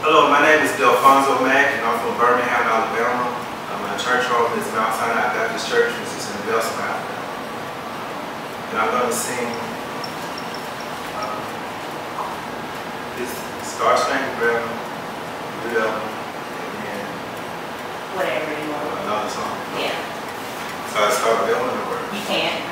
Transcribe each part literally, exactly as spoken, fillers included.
Hello, my name is Delfonso Mack, and I'm from Birmingham, Alabama. Uh, my church home is Mount Sinai Baptist Church, which is in Bellsman, Alabama. And I'm going to sing uh, this Star Spangled Banner, Blue Album, and then Whatever you want. another song. Yeah. So I start with that one or You can.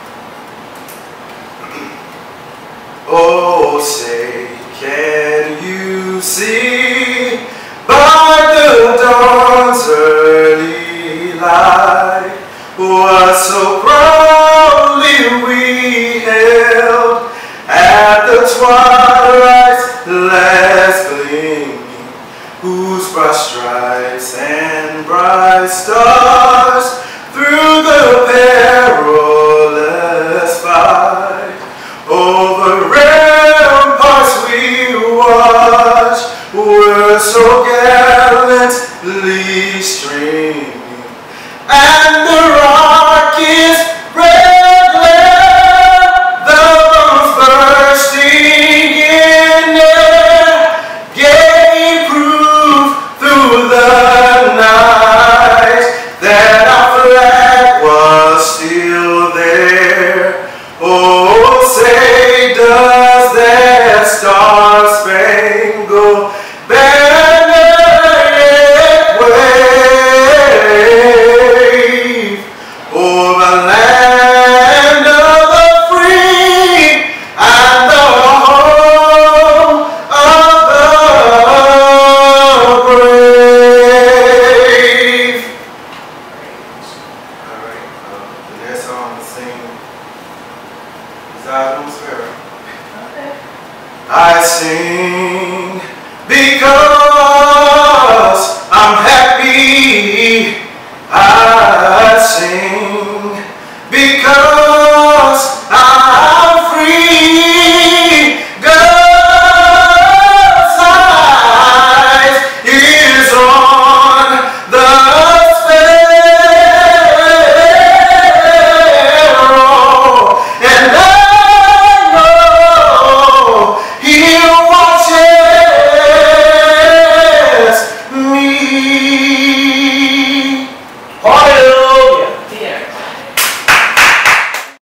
Oh, say, can you see by the dawn's early light what so proudly we hailed at the twilight's last gleaming, whose broad stripes and bright stars through the perilous fight over ramparts we watched were so gallantly streaming, and the rocket's red glare, the bombs bursting in air, gave proof through the night that our flag was still there. Oh, say, does that star-spangled